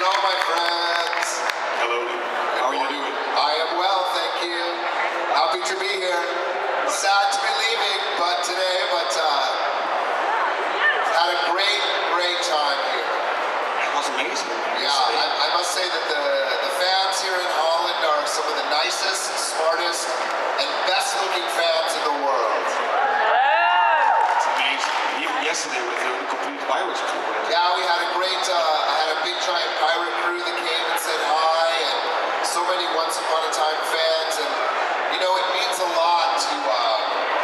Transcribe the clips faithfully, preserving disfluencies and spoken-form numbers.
Hello, my friends. Hello. How are you doing? I am well, thank you. Happy to be here. Sad to be leaving, but today, but uh, had a great, great time here. It was amazing. Yeah, I, I must say that the, the fans here in Holland are some of the nicest, smartest, and best-looking fans in the world. It's amazing. Even yesterday with the complete virus crew. Yeah, we had a great, uh, I had a big giant pirate crew that came and said hi, and so many Once Upon a Time fans, and you know, it means a lot to, uh,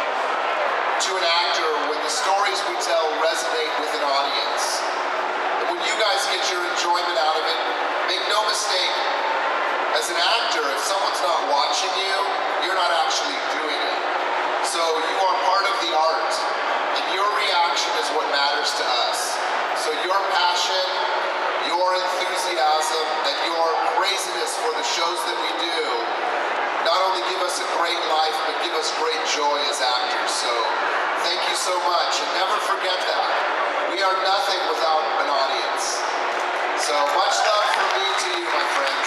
to an actor when the stories we tell resonate with an audience. And when you guys get your enjoyment out of it, make no mistake, as an actor, if someone's not watching you, you're not actually doing it. So you are part of the art, and your reaction is what matters to us. So your passion, your enthusiasm, and your craziness for the shows that we do not only give us a great life, but give us great joy as actors. So thank you so much, and never forget that. We are nothing without an audience. So much love from me to you, my friends.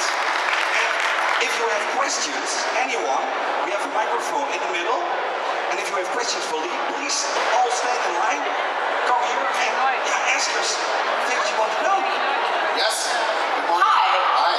If you have questions, anyone, we have a microphone in the middle. And if you have questions for Lee, please all stand in line. Come here and yeah, ask us things you want to know. Yes? Good morning. Hi. Hi.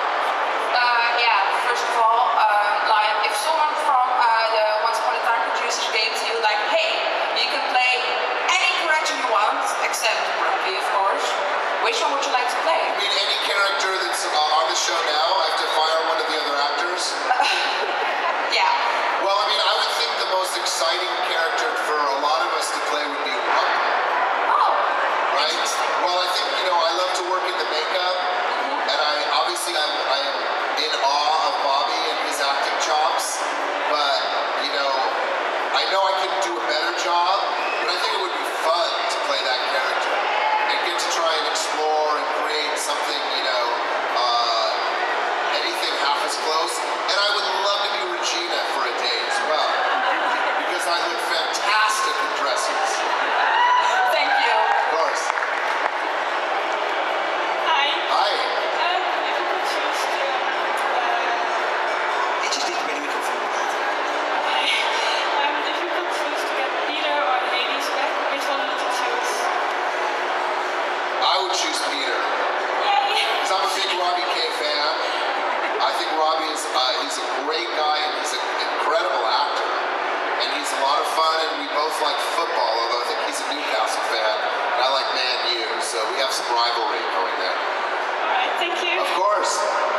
Uh, yeah, first of all, uh, like if someone from uh, the Once Upon a Time producers came to you like, hey, you can play any character you want, except Grumpy, of course. Which one would you like to play? I mean, any character that's uh, on the show now, I have to fire one of the other actors? Yeah. Well, I mean, I would think the most exciting character for a lot of us to play would be Grumpy. Oh. Right? Well, I think, you know, I love to work in the makeup, mm-hmm. and I obviously I'm, I am in awe of Bobby and his acting chops, but, you know, I know I could do a better job, but I think it would be fun to play that character and get to try and explore and create something, you know, uh, anything half as close. And I would love to be Regina for a day as well, because I look fantastic in dresses. Thank you. Of course. Hi. Hi. Um, if you could choose to, uh, Ik zit bij de microfoon. hi. Um, if you could choose to get Peter or Hades back, which one would you choose? I would choose Peter, Yay! because I'm a big Robbie K fan. I think Robbie is uh, he's a great guy, and he's an incredible actor, and he's a lot of fun, and we both like football, although I think he's a Newcastle fan, and I like Man U, so we have some rivalry going there. Alright, thank you. Of course.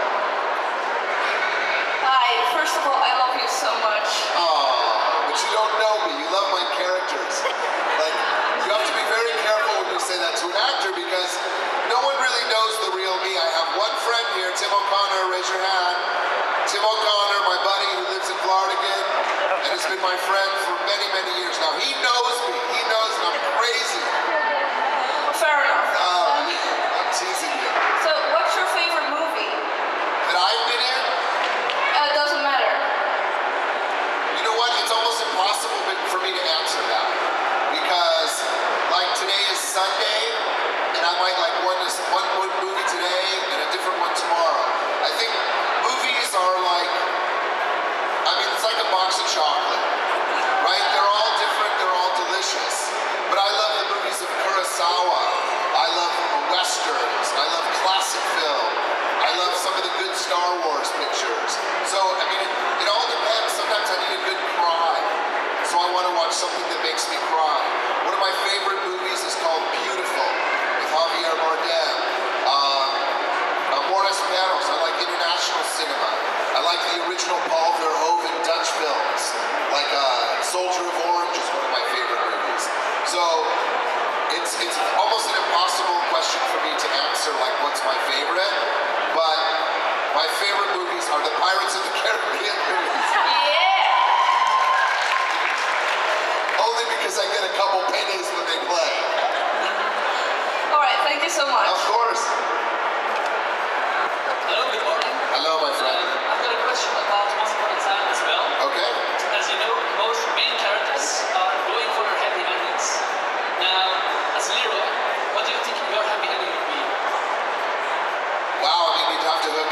Hi. First of all, I love you so much. Oh, but you don't know me. You love my characters. Like, you have to be very careful when you say that to an actor, because no one really knows the real me. I have one friend here, Tim O'Connor, raise your hand. Tim O'Connor, my buddy who lives in Florida again, and has been my friend for many, many years. Now, he knows me. He knows that I'm crazy. Fair enough. Oh, I'm teasing you. So, what's your favorite movie? That I've been in? Uh, it doesn't matter. You know what? It's almost impossible for me to answer that, because like today is Sunday, and I might like one one one movie today and a different one tomorrow. I think movies are like, I mean, it's like a box of chocolate, right? They're all different, they're all delicious. But I love the movies of Kurosawa. I love westerns. I love classic film. I love some of the good Star Wars pictures. So, I mean, it, it all depends. Sometimes I need a good cry. So I want to watch something that makes me cry. One of my favorite movies is called Beautiful, with Javier Bardem. Uh, uh, Morris Barros. I like international cinema. I like the original Paul Verhoeven Dutch films, like uh, Soldier of Orange is one of my favorite movies. So it's it's almost an impossible question for me to answer, like what's my favorite. But my favorite movies are the Pirates of the Caribbean movies. Yeah! Only because I get a couple pennies when they play. Alright, thank you so much. Of course. Hello, good morning. Hello, my friend. Uh, I've got a question about Once Upon a Time as well. Okay. As you know, most main characters are going for happy endings. Now, as Leroy, what do you think your happy ending would be?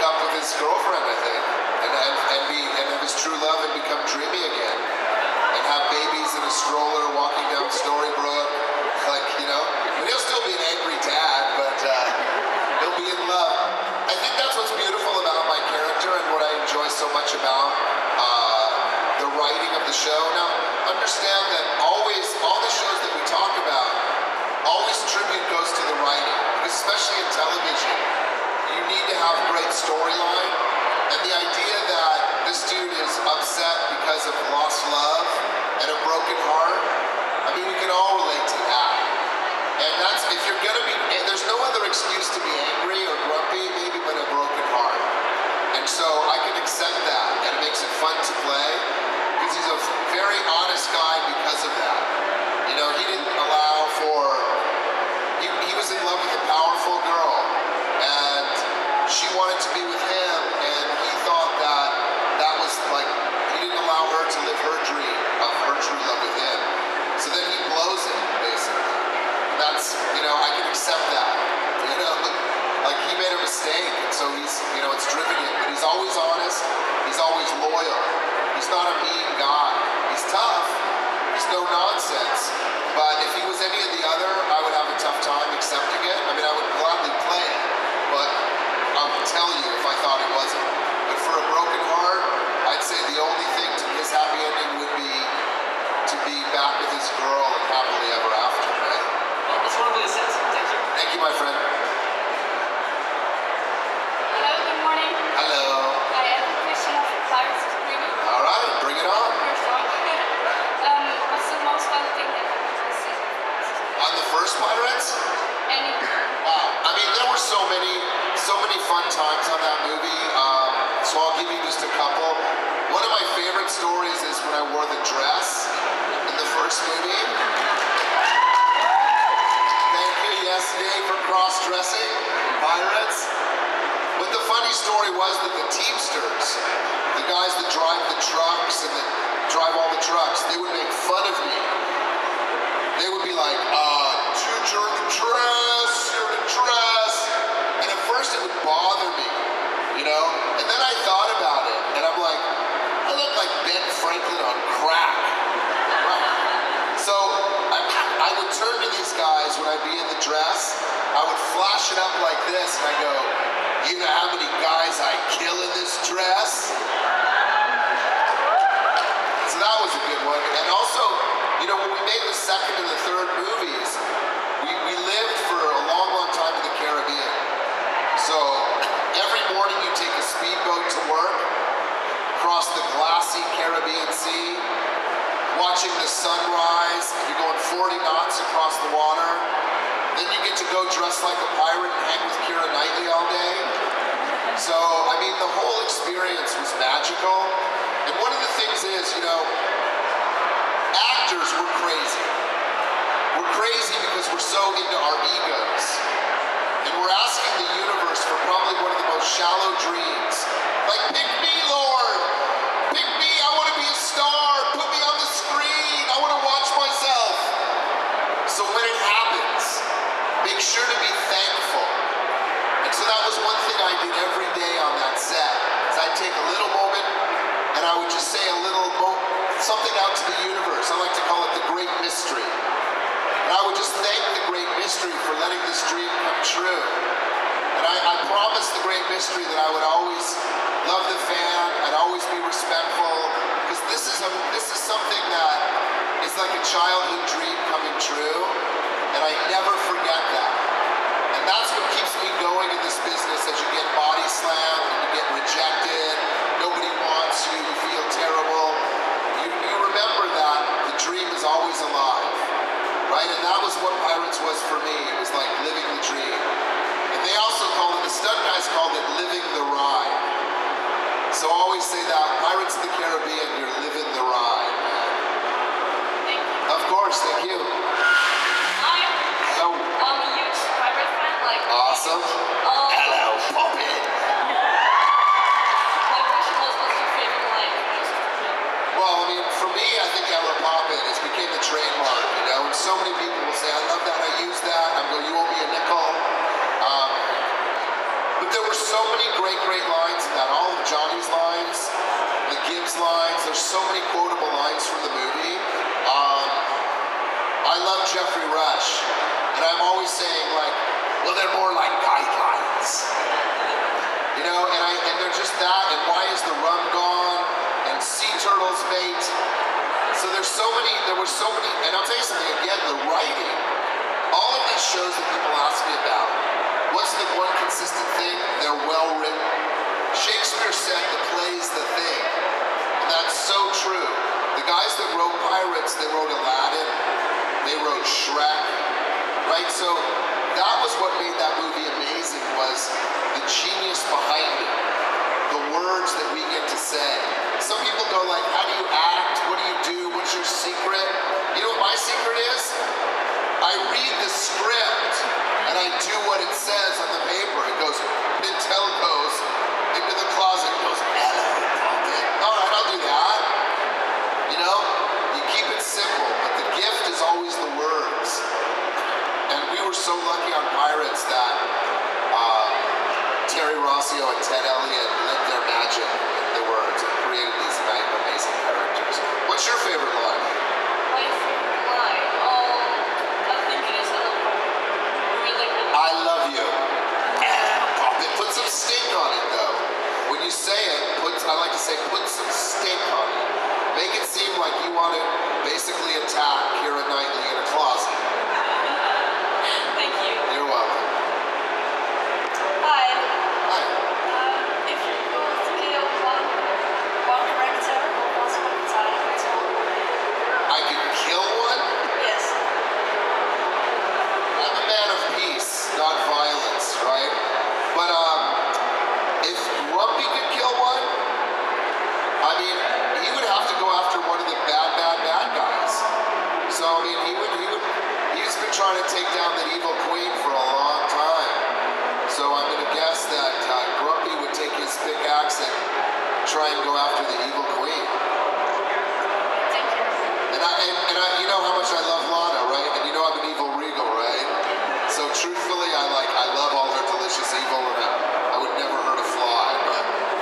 up with his girlfriend, I think, and, and, and be and have his true love and become dreamy again, and have babies in a stroller walking down Storybrooke, like, you know. I mean, he'll still be an angry dad, but uh, he'll be in love. I think that's what's beautiful about my character and what I enjoy so much about uh, the writing of the show. Now, understand that always, all the shows that we talk about, always tribute goes to the writing, because especially in television, you need to have great storyline, and the idea that this dude is upset because of lost love and a broken heart, I mean, we can all relate to that. And that's, if you're gonna be, there's no other excuse to be angry or grumpy, maybe, but a broken heart. And so I can accept that, and it makes it fun to play, because he's a very honest guy because of that. You know, he didn't allow for, he, he was in love with a powerful girl, and she wanted to be with him, and he thought that that was like, he didn't allow her to live her dream of her true love with him. So then he blows it, basically. That's, you know, I can accept that, you know, like he made a mistake, and so he's, you know, it's driven him, but he's always honest, he's always loyal, he's not a mean guy, he's tough, he's no nonsense, but if he was any of the other, I would have a tough time accepting it. I mean, I would gladly play it, but I would tell you if I thought it wasn't. But for a broken heart, I'd say the only thing to his happy ending would be to be back with his girl and happily ever after, right? Well, it's wonderfully said. Thank you. Thank you, my friend. Hello, good morning. Hello. I have a question of Pirates of the Caribbean. All right, bring it on. First one. um, what's the most fun thing that happened this season? On the first Pirates? Any? Wow. I mean, there were so many, so many fun times on that movie. Um, so I'll give you just a couple. One of my favorite stories is when I wore the dress in the first movie. Thank you, yesterday, for cross-dressing Pirates. But the funny story was that the Teamsters, the guys that drive the trucks and that drive all the trucks, they would make fun of me. They would be like, uh, dude, you're in the dress, you're in the dress. And at first it would bother me, you know? And then I thought about it, and I'm like, I look like Ben Franklin on crack. Right? So I, I would turn to these guys when I'd be in the dress, I would flash it up like this, and I go, you know how many guys I kill in this dress? So that was a good one. And also, you know, when we made the second and the third movies, we, we lived for a long, long time in the Caribbean. So every morning you take a speedboat to work, across the glassy Caribbean Sea, watching the sunrise, you're going forty knots across the water. Then you get to go dress like a pirate and hang with Keira Knightley all day. So, I mean, the whole experience was magical. And one of the things is, you know, actors, we're crazy. We're crazy because we're so into our egos. And we're asking the universe for probably one of the most shallow dreams. Like, pick me, Lord. Pick me, I want to be a star. Put me on the screen. I want to watch myself. So when it happens, make sure to be thankful. And so that was one thing I did every day on that set. Is I'd take a little moment and I would just say a little mo- something out to the universe. I like to call it the great mystery. And I would just thank the great mystery for letting this dream come true. And I, I promised the great mystery that I would always love the fan, I'd always be respectful, because this is a, this is something that is like a childhood dream coming true, and I never forget that. And that's what keeps me going in this business as you get body slammed and you get rejected, nobody wants you, you feel terrible. You, you remember that the dream is always alive, right? And that was what Pirates was for me. It was like living the dream. And they also called it, the stunt guys called it living the ride. So I always say that, Pirates of the Caribbean, you're living the ride, man. Thank you. Of course, thank you. I'm, Hello. I'm a huge pirate fan. Like, Awesome. Um, Hello, puppet. my question was, what's your favorite line from Pirates of the Caribbean? Well, I mean, for me, I think Ella Poppin has became the trademark, you know, and so many people will say, I love that, I use that, I'm going, you owe me a nickel. Um, but there were so many great, great lines in that. All of Johnny's lines, the Gibbs lines. There's so many quotable lines from the movie. Um, I love Jeffrey Rush, and I'm always saying like, well, they're more like guidelines, you know. And I and they're just that. And why is the rum gone? And sea turtles, mate. So there's so many. There were so many. And I'll tell you something again. The writing. All of these shows that people ask me about. What's the one consistent thing? They're well written. Shakespeare said the play's the thing. And that's so true. The guys that wrote Pirates, they wrote Aladdin, they wrote Shrek, right? So that was what made that movie amazing, was the genius behind it. The words that we get to say. Some people go like, how do you act? What do you do? What's your secret? You know what my secret is? I read the script and I do what it says on the paper. It goes, Pintel goes into the closet and goes, hello, Pumpkin. All right, I'll do that. You know, you keep it simple, but the gift is always the words. And we were so lucky on Pirates that uh, Terry Rossio and Ted Elliott lit their magic in the words and created these amazing characters. What's your favorite line? My favorite line, um, I think it is a little really, really. I love you. Pop it. Put some stink on it, though. When you say it, put, I like to say, put some stink on it. Make it seem like you want to basically attack Keira Knightley in a closet. Thank you. You're welcome. Hi. Hi. Uh, if you could kill one, one character or one small time, which one would it be? I could kill one? Yes. I'm a man of peace, not violence, right? But um, if Grumpy could kill one, I mean, he would have to go after one of the bad, bad, bad guys. So I mean, he would, he would, he's been trying to take down the evil queen for a long time. So I'm gonna guess that uh, Grumpy would take his pickaxe and try and go after the evil queen. Thank you. And I, and, and I, you know how much I love Lana, right? And you know I'm an evil regal, right? So truthfully, I like, I love all her delicious evil, and I, I would never hurt a fly, but.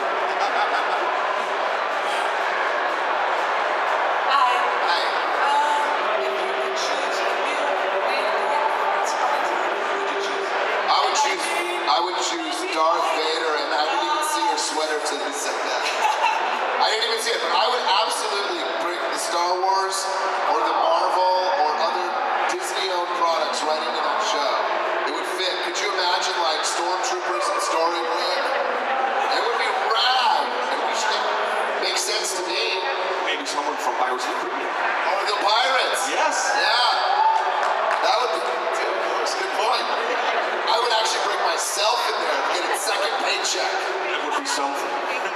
Hi. Hi. Uh, if you could choose a meal way to go once upon a time, who would you choose? I would choose, I would choose Darth Vader, and I didn't even see her sweater till you said that. I didn't even see it, but I would absolutely bring the Star Wars or the Marvel or other Disney-owned products right into that show. It would fit. Could you imagine like stormtroopers and Storybrand? It would be rad. And we should make sense to me. Maybe someone from Pirates of the Caribbean. Or the Pirates. Yes. Yeah. That would be, dude, that's a good point. I would actually bring myself in there and get a second paycheck. That would be something.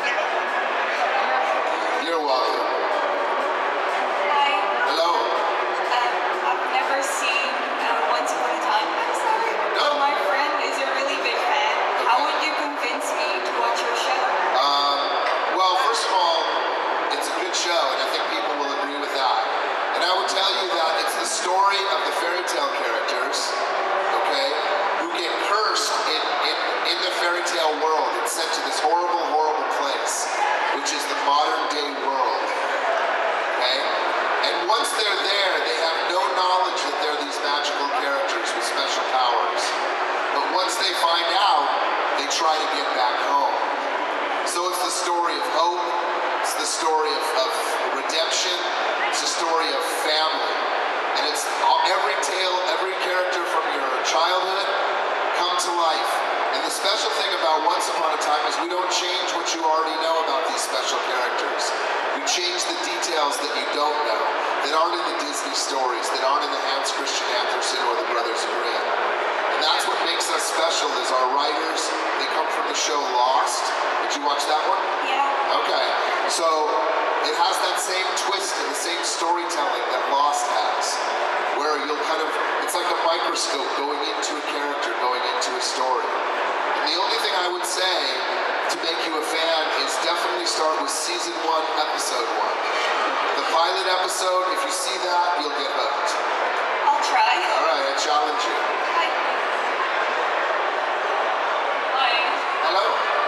You're welcome. Hi. Hello. Um, I've never seen uh, Once Upon a Time. I'm sorry. No. But my friend is a really big fan. How would you convince me to watch your show? Um, well, first of all, it's a good show, and I think people will agree with that. And I would tell you that it's the story of the fairy tale characters, okay, who get cursed in, in, in the fairy tale world and sent to this horrible, horrible place, which is the modern day world, okay? And once they're there, they have no knowledge that they're these magical characters with special powers. But once they find out, they try to get back home. So it's the story of hope, it's the story of, of redemption, it's the story of family. And it's all, every tale, every character from your childhood come to life. And the special thing about Once Upon a Time is we don't change what you already know about these special characters. We change the details that you don't know, that aren't in the Disney stories, that aren't in the Hans Christian Andersen or the Brothers Grimm. And that's what makes us special is our writers, they come from the show Lost. Did you watch that one? Yeah. Okay, so it has that same twist and the same storytelling that Lost has, where you'll kind of, it's like a microscope going into a character, going into a story. And the only thing I would say to make you a fan is definitely start with season one, episode one. The pilot episode, if you see that, you'll get hooked. I'll try. All right, I challenge you. Hi. Hi. Hello?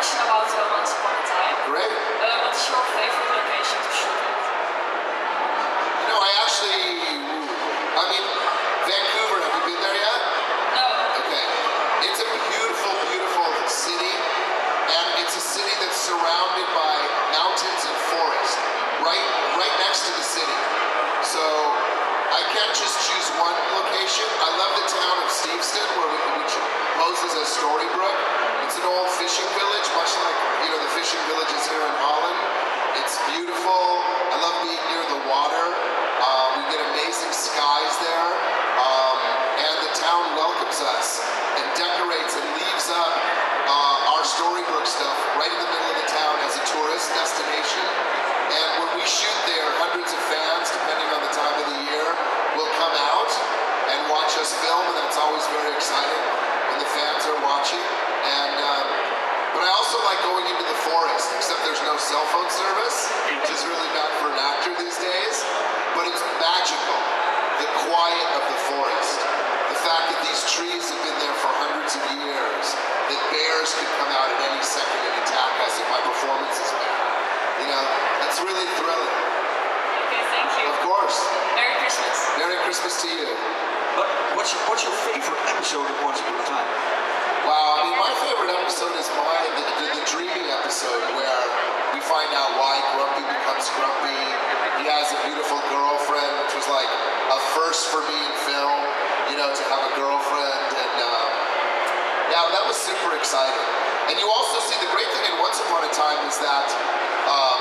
question about uh, Once Upon a Time. Great. Uh, what's your favorite location to shoot at? You know, I actually, I mean, Vancouver, have you been there yet? No. Okay. It's a beautiful, beautiful city, and it's a city that's surrounded by mountains and forest, right, right next to the city. So I can't just choose one location. I love the town of Steveston, where we, which poses as Storybrooke. It's an old fishing village, much like, you know, the fishing villages here in Holland. It's beautiful. I love being near the water. Uh, we get amazing skies there, um, and the town welcomes us and decorates and leaves up uh, our Storybrooke stuff right in the middle of the town as a tourist destination. And when we shoot there, hundreds of fans, depending on the time of the year, will come out and watch us film, and that's always very exciting when the fans are watching. And um, but I also like going into the forest, except there's no cell phone service, which is really bad for an actor these days. But it's magical, the quiet of the forest, the fact that these trees have been there for hundreds of years, that bears could come out at any second and attack us if my performance is bad. You know, that's really thrilling. Okay, thank you. Of course. Merry Christmas. Merry Christmas to you. But what's your, what's your favorite episode of Once Upon a Time? Wow, I mean, my favorite episode is mine, the, the, the dreaming episode, where we find out why Grumpy becomes grumpy. He has a beautiful girlfriend, which was like a first for me in film, you know, to have a girlfriend. And um, yeah, that was super exciting. And you also see the great thing in Once Upon a Time is that um,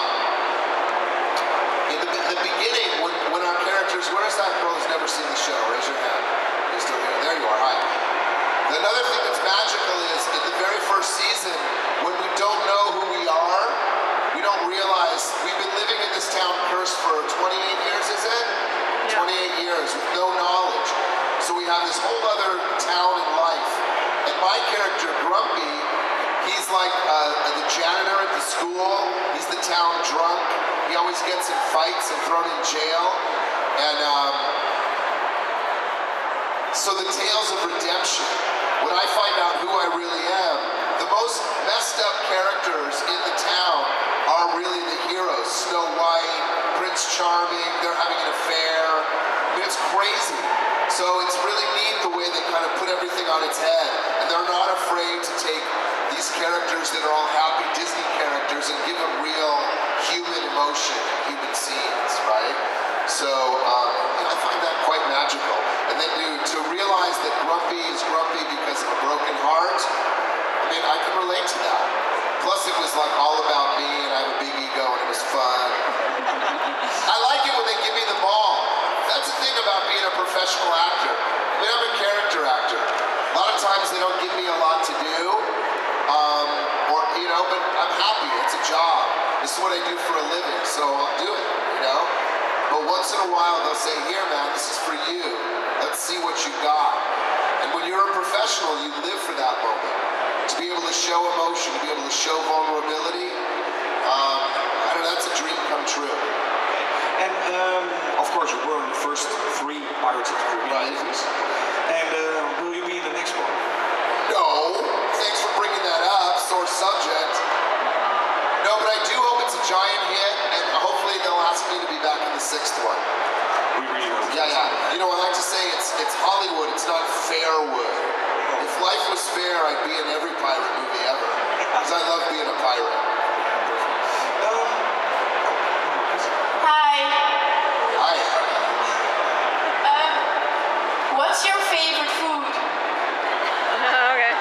in the, the beginning, when, when our characters, where is that girl who's never seen the show? Raise your hand. You're still here. There you are. Hi. Another thing that's magical is in the very first season, when we don't know who we are, we don't realize we've been living in this town cursed for twenty-eight years, is it? Yeah. twenty-eight years with no knowledge. So we have this whole other town and life. And my character, Grumpy, he's like uh, the janitor at the school. He's the town drunk. He always gets in fights and thrown in jail. And um, so the tales of redemption. When I find out who I really am, the most messed up characters in the town are really the heroes. Snow White, Prince Charming, they're having an affair. I mean, it's crazy. So it's really neat the way they kind of put everything on its head. And they're not afraid to take these characters that are all happy Disney characters and give them real human emotion, human scenes, right? So um, and I find that quite magical. And then to, to realize that Grumpy is grumpy because of a broken heart, I mean, I can relate to that. Plus it was like all about me, and I have a big ego, and it was fun. I like it when they give me the ball. That's the thing about being a professional actor. I mean, I'm a character actor. A lot of times they don't give me a lot to do, um, or, you know, but I'm happy, it's a job. This is what I do for a living, so I'll do it, you know? But once in a while they'll say, here man, this is for you. Let's see what you got. And when you're a professional, you live for that moment. To be able to show emotion, to be able to show vulnerability, um, I don't know, that's a dream come true. And um, of course, you were in the first three Pirates of the Caribbean Right. movies. And uh, will you be the next one? No, thanks for bringing that up, sore subject. No, but I do hope it's a giant hit, and hopefully they'll ask me to be back in the sixth one. We really hope. Yeah, yeah. You know, I like to say it's it's Hollywood, it's not Fairwood. If life was fair, I'd be in every pirate movie ever. Because I love being a pirate. Um, Hi. Hi. Um, what's your favorite food? Okay.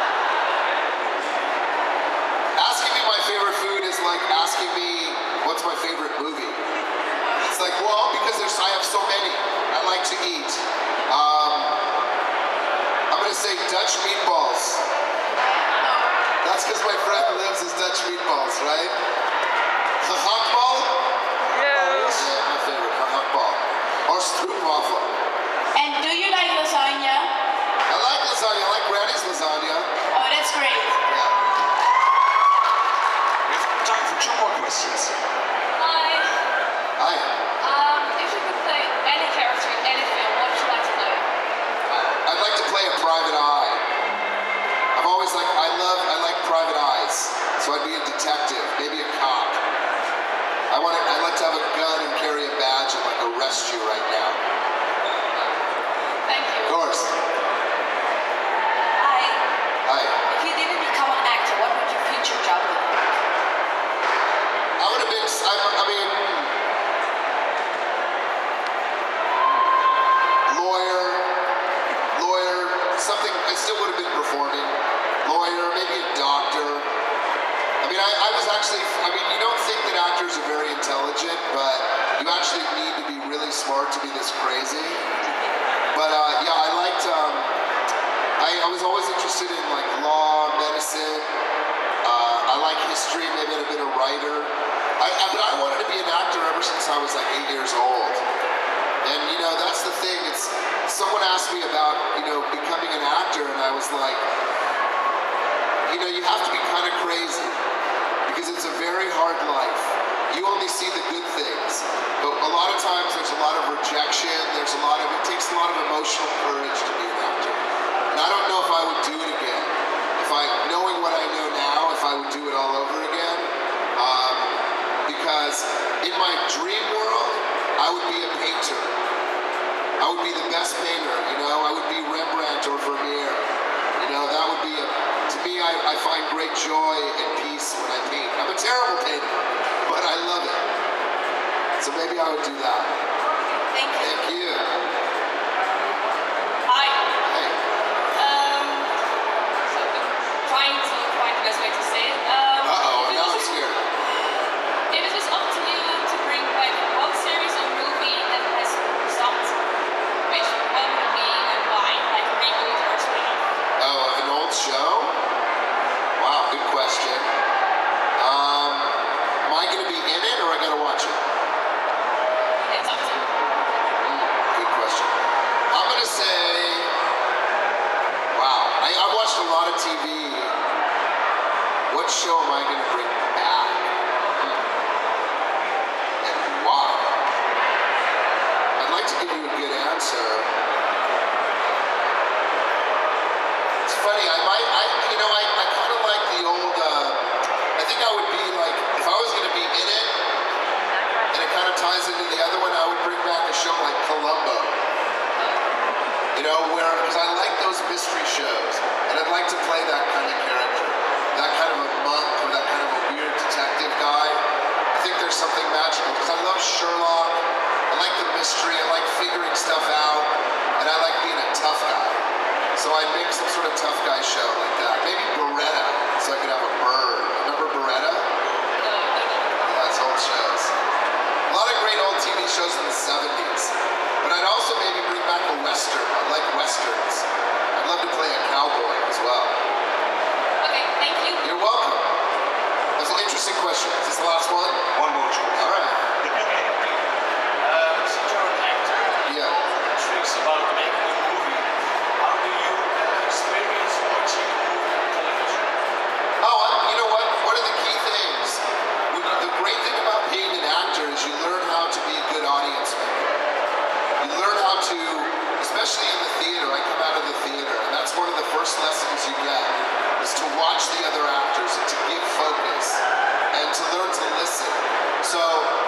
Asking me my favorite food is like asking me what's my favorite movie. It's like, well, because there's I have so many I like to eat. Um, I'm gonna say Dutch meatballs. That's because my friend lives as Dutch meatballs, right? Gehaktbal? No. Yeah, my favorite, gehaktbal. Or stroopwafel. And do you like lasagna? I like lasagna, I like Granny's lasagna. Oh, that's great. Yeah. we have time for two more questions. Hi. Hi. Um, if you could play any character in any film, what would you like to play? I'd like to play a private eye. I've always like I love I like private eyes. So I'd be in interest you right now? Thank you. Of course. Hi. Hi. If you didn't become an actor, what would your future job look like? I would have been, I, I mean, lawyer, lawyer, something, I still would have been performing. Lawyer, maybe a doctor. I mean, I, I was actually, I mean, you don't think that actors are very intelligent, but you actually need to be really smart to be this crazy. But uh, yeah, I liked, um, I, I was always interested in like law, medicine. Uh, I like history, maybe I'd have been a writer. I, I, but I wanted to be an actor ever since I was like eight years old. And you know, that's the thing, it's, someone asked me about, you know, becoming an actor, and I was like, you know, you have to be kind of crazy, because it's a very hard life. You only see the good things, but a lot of times there's a lot of rejection, there's a lot of, it takes a lot of emotional courage to be an actor. And I don't know if I would do it again. If I, knowing what I know now, if I would do it all over again. Um, because in my dream world, I would be a painter. I would be the best painter, you know, I would be Rembrandt or Vermeer. You know, that would be, a, to me, I, I find great joy and peace when I paint. I'm a terrible painter, but I love it. So maybe I would do that. Thank you. Thank you. Hi. Hey. Um, so I'm trying to find the best way to say it. Um, Uh-oh, if it now was- I'm scared. If it was up to you to bring back one series or movie that has stopped, which one would it be and why? Like a reboot or a spin-off? Oh, of an old show? Wow, good question. Um, am I going to be in it or I got to watch it? It's up to you. Good question. I'm going to say, wow, I, I watched a lot of T V. What show am I going to bring back? And why? I'd like to give you a good answer. It's funny, I might, I, you know, I, I kind of like the old, uh, I think I would be like, if I was going to be in it, and it kind of ties into the other one, I would bring back a show like Columbo. You know, where, because I like those mystery shows, and I'd like to play that kind of character. That kind of a monk, or that kind of a weird detective guy. I think there's something magical, because I love Sherlock, I like the mystery, I like figuring stuff out, and I like being a tough guy. So I'd make some sort of tough guy show like that. Maybe Beretta, so I could have a bird. Remember Beretta? Yeah, that's old shows. A lot of great old T V shows in the seventies. But I'd also maybe bring back a Western. I like Westerns. I'd love to play a cowboy as well. Okay, thank you. You're welcome. That's an interesting question. Is this the last one? One more choice. All right. Um, since you're an actor, Yeah. tricks about making a movie. How do you uh, experience watching a movie on television? Oh, I, you know what? One of the key things, when you- the great thing about being an actor is you learn how to be a good audience member. You learn how to, especially in the theater, I come out of the theater, and that's one of the first lessons you get, is to watch the other actors and to give focus and to learn to listen. So,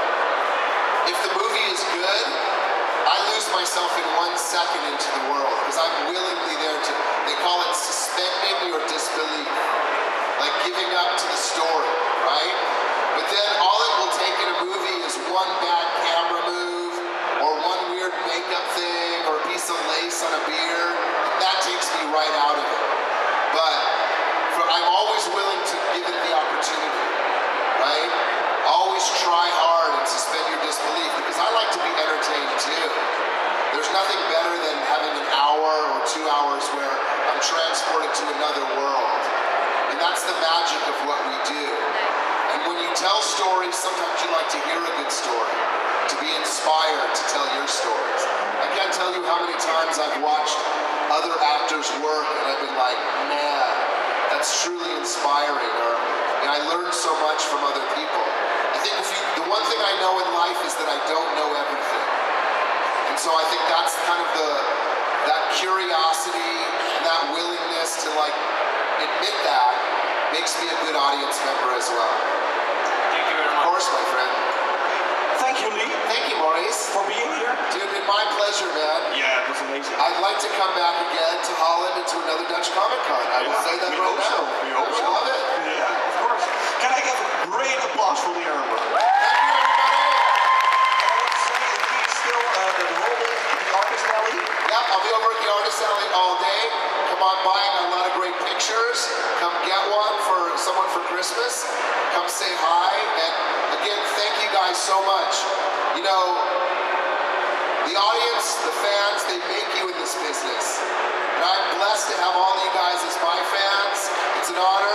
if the movie is good, I lose myself in one second into the world, because I'm willingly there to, they call it suspending your disbelief, like giving up to the story, right? But then all it will take in a movie is one bad camera move, or one weird makeup thing, or a piece of lace on a beer, and that takes me right out of it. But for, I'm always willing to give it the opportunity, right? Always try hard and suspend your disbelief, because I like to be entertained too. There's nothing better than having an hour or two hours where I'm transported to another world. And that's the magic of what we do. And when you tell stories, sometimes you like to hear a good story, to be inspired to tell your stories. I can't tell you how many times I've watched other actors work and I've been like, man, that's truly inspiring, or and I learned so much from other people. I think if you, the one thing I know in life is that I don't know everything. And so I think that's kind of the, that curiosity and that willingness to like admit that makes me a good audience member as well. Thank you very Of much. course, my friend. Thank you, Lee, Thank you, Maurice. for being here. been my pleasure, man. Yeah, it was amazing. I'd like to come back again to Holland and to another Dutch Comic Con. I will Yeah, say that we right hope now. so. We hope I would so. love it. Yeah, of course. Can I give a great applause for the Arenberg? Thank you, everybody. And I want to say, indeed, still uh, the whole day at the Artist Alley. Yep, I'll be over at the Artist Alley all day. Come on by, I got a lot of great pictures. Come get one for someone for Christmas. Come say hi. And again, thank you guys so much. You know, the audience, the fans, they make you in this business. And I'm blessed to have all you guys as my fans. It's an honor.